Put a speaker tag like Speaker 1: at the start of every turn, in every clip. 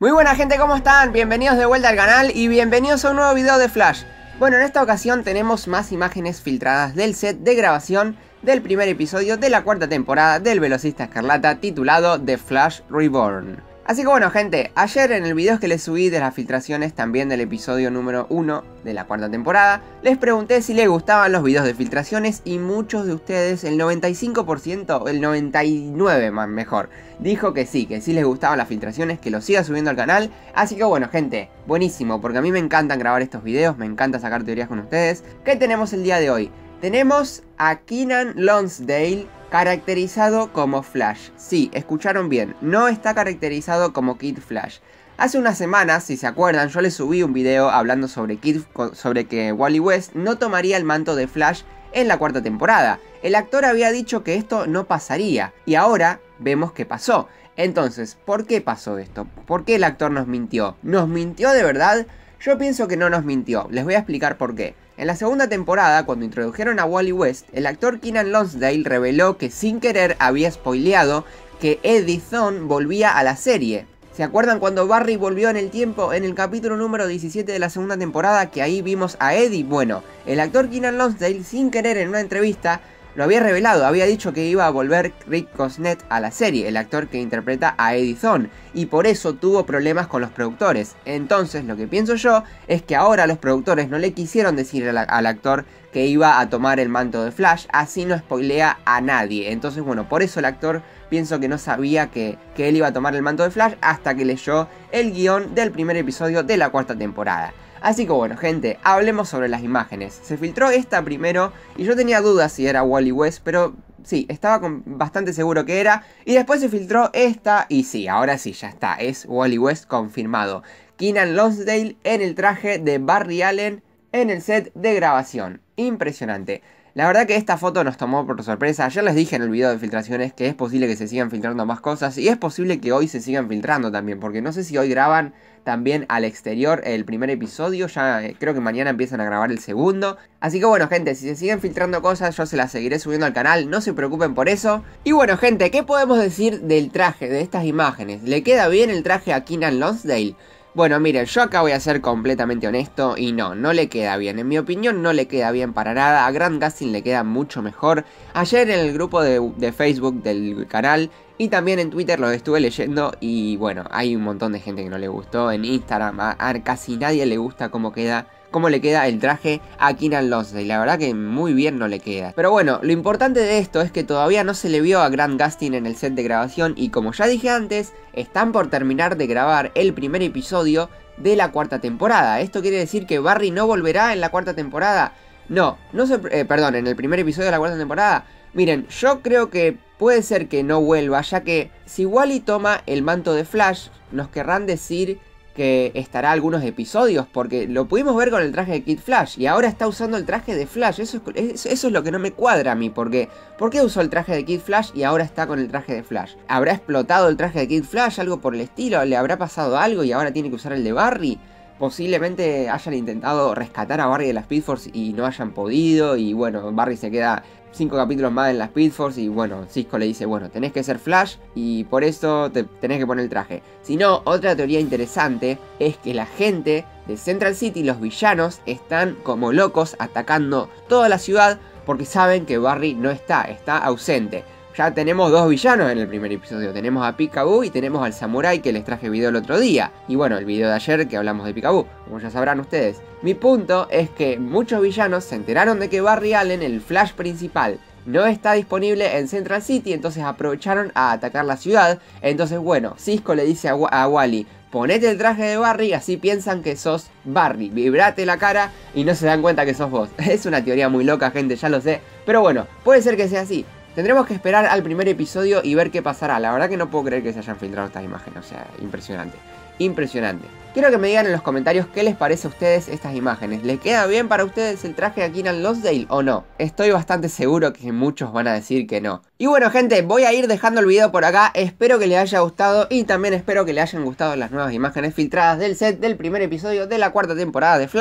Speaker 1: Muy buena gente, ¿cómo están? Bienvenidos de vuelta al canal y bienvenidos a un nuevo video de Flash. Bueno, en esta ocasión tenemos más imágenes filtradas del set de grabación del primer episodio de la cuarta temporada del Velocista Escarlata titulado The Flash Reborn. Así que bueno gente, ayer en el video que les subí de las filtraciones también del episodio número 1 de la cuarta temporada, les pregunté si les gustaban los videos de filtraciones y muchos de ustedes, el 95%, el 99% más mejor, dijo que sí les gustaban las filtraciones, que los siga subiendo al canal. Así que bueno gente, buenísimo, porque a mí me encantan grabar estos videos, me encanta sacar teorías con ustedes. ¿Qué tenemos el día de hoy? Tenemos a Keenan Lonsdale caracterizado como Flash. Sí, escucharon bien, no está caracterizado como Kid Flash. Hace unas semanas, si se acuerdan, yo les subí un video hablando sobre que Wally West no tomaría el manto de Flash en la cuarta temporada. El actor había dicho que esto no pasaría, y ahora vemos que pasó. Entonces, ¿por qué pasó esto? ¿Por qué el actor nos mintió? ¿Nos mintió de verdad? Yo pienso que no nos mintió, les voy a explicar por qué. En la segunda temporada, cuando introdujeron a Wally West, el actor Keenan Lonsdale reveló que sin querer había spoileado que Eddie Thawne volvía a la serie. ¿Se acuerdan cuando Barry volvió en el tiempo en el capítulo número 17 de la segunda temporada, que ahí vimos a Eddie? Bueno, el actor Keenan Lonsdale sin querer en una entrevista lo había revelado, había dicho que iba a volver Rick Cosnett a la serie, el actor que interpreta a Eddie Thawne, y por eso tuvo problemas con los productores. Entonces lo que pienso yo es que ahora los productores no le quisieron decir al actor que iba a tomar el manto de Flash, así no spoilea a nadie. Entonces bueno, por eso el actor pienso que no sabía que él iba a tomar el manto de Flash hasta que leyó el guión del primer episodio de la cuarta temporada. Así que bueno gente, hablemos sobre las imágenes. Se filtró esta primero y yo tenía dudas si era Wally West, pero sí, estaba bastante seguro que era. Y después se filtró esta y sí, ahora sí, ya está, es Wally West confirmado. Keenan Lonsdale en el traje de Barry Allen en el set de grabación. Impresionante. La verdad que esta foto nos tomó por sorpresa. Ayer les dije en el video de filtraciones que es posible que se sigan filtrando más cosas. Y es posible que hoy se sigan filtrando también, porque no sé si hoy graban también al exterior el primer episodio. Ya creo que mañana empiezan a grabar el segundo. Así que bueno gente, si se siguen filtrando cosas yo se las seguiré subiendo al canal, no se preocupen por eso. Y bueno gente, ¿qué podemos decir del traje, de estas imágenes? ¿Le queda bien el traje a Keenan Lonsdale? Bueno, miren, yo acá voy a ser completamente honesto y no le queda bien. En mi opinión no le queda bien para nada. A Grant Gustin le queda mucho mejor. Ayer en el grupo de Facebook del canal y también en Twitter lo estuve leyendo y bueno, hay un montón de gente que no le gustó. En Instagram a casi nadie le gusta cómo le queda el traje a Keenan Lonsdale. La verdad que muy bien no le queda. Pero bueno, lo importante de esto es que todavía no se le vio a Grant Gustin en el set de grabación. Y como ya dije antes, están por terminar de grabar el primer episodio de la cuarta temporada. ¿Esto quiere decir que Barry no volverá en la cuarta temporada? Perdón, en el primer episodio de la cuarta temporada. Miren, yo creo que puede ser que no vuelva, ya que si Wally toma el manto de Flash, nos querrán decir que estará algunos episodios, porque lo pudimos ver con el traje de Kid Flash y ahora está usando el traje de Flash. Eso es lo que no me cuadra a mí, porque ¿por qué usó el traje de Kid Flash y ahora está con el traje de Flash? ¿Habrá explotado el traje de Kid Flash, algo por el estilo? ¿Le habrá pasado algo y ahora tiene que usar el de Barry? Posiblemente hayan intentado rescatar a Barry de la Speed Force y no hayan podido, y bueno, Barry se queda 5 capítulos más en la Speed Force y bueno, Cisco le dice, bueno, tenés que ser Flash y por eso tenés que poner el traje. Si no, otra teoría interesante es que la gente de Central City, los villanos, están como locos atacando toda la ciudad porque saben que Barry no está ausente. Ya tenemos dos villanos en el primer episodio, tenemos a Peekaboo y tenemos al Samurai que les traje video el otro día. Y bueno, el video de ayer que hablamos de Peekaboo, como ya sabrán ustedes. Mi punto es que muchos villanos se enteraron de que Barry Allen, el Flash principal, no está disponible en Central City, entonces aprovecharon a atacar la ciudad. Entonces bueno, Cisco le dice a Wally, ponete el traje de Barry, así piensan que sos Barry, vibrate la cara y no se dan cuenta que sos vos. Es una teoría muy loca gente, ya lo sé, pero bueno, puede ser que sea así. Tendremos que esperar al primer episodio y ver qué pasará. La verdad que no puedo creer que se hayan filtrado estas imágenes. O sea, impresionante. Impresionante. Quiero que me digan en los comentarios qué les parece a ustedes estas imágenes. ¿Le queda bien para ustedes el traje de Keenan Lonsdale o no? Estoy bastante seguro que muchos van a decir que no. Y bueno gente, voy a ir dejando el video por acá. Espero que les haya gustado y también espero que les hayan gustado las nuevas imágenes filtradas del set del primer episodio de la cuarta temporada de Flash.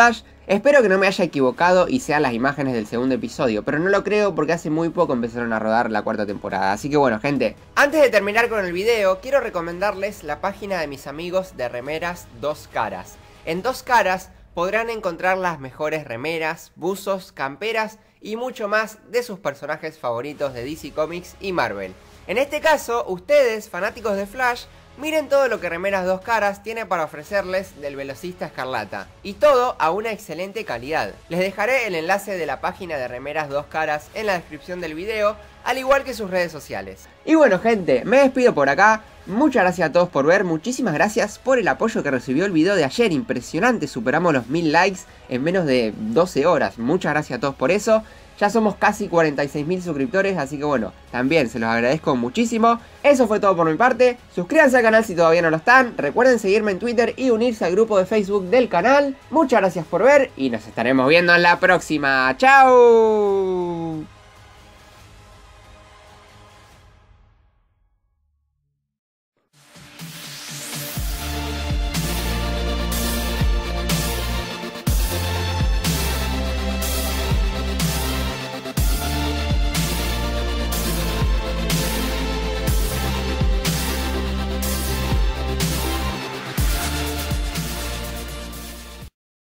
Speaker 1: Espero que no me haya equivocado y sean las imágenes del segundo episodio, pero no lo creo porque hace muy poco empezaron a rodar la cuarta temporada. Así que bueno, gente, antes de terminar con el video, quiero recomendarles la página de mis amigos de remeras Dos Caras. En Dos Caras podrán encontrar las mejores remeras, buzos, camperas y mucho más de sus personajes favoritos de DC Comics y Marvel. En este caso, ustedes, fanáticos de Flash, miren todo lo que Remeras Dos Caras tiene para ofrecerles del Velocista Escarlata. Y todo a una excelente calidad. Les dejaré el enlace de la página de Remeras Dos Caras en la descripción del video, al igual que sus redes sociales. Y bueno, gente, me despido por acá. Muchas gracias a todos por ver, muchísimas gracias por el apoyo que recibió el video de ayer. Impresionante, superamos los 1000 likes en menos de 12 horas. Muchas gracias a todos por eso. Ya somos casi 46.000 suscriptores, así que bueno, también se los agradezco muchísimo. Eso fue todo por mi parte. Suscríbanse al canal si todavía no lo están. Recuerden seguirme en Twitter y unirse al grupo de Facebook del canal. Muchas gracias por ver y nos estaremos viendo en la próxima. ¡Chao!